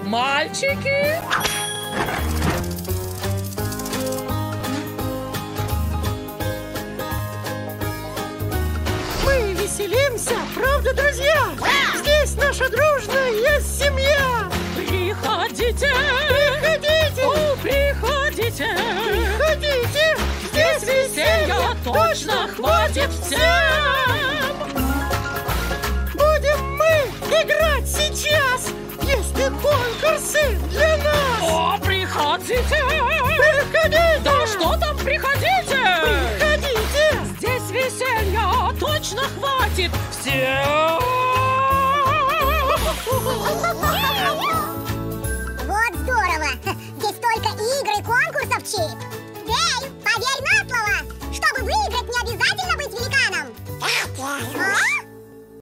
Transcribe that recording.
Мальчики! Мы веселимся, правда, друзья? Здесь наша дружная семья. Приходите! Приходите! О, приходите! Приходите! Здесь веселья точно хватит всем! Будем мы играть сейчас! Есть ли конкурсы для нас? О, приходите! Приходите! Да что там, приходите! Приходите! Здесь веселья точно хватит всем!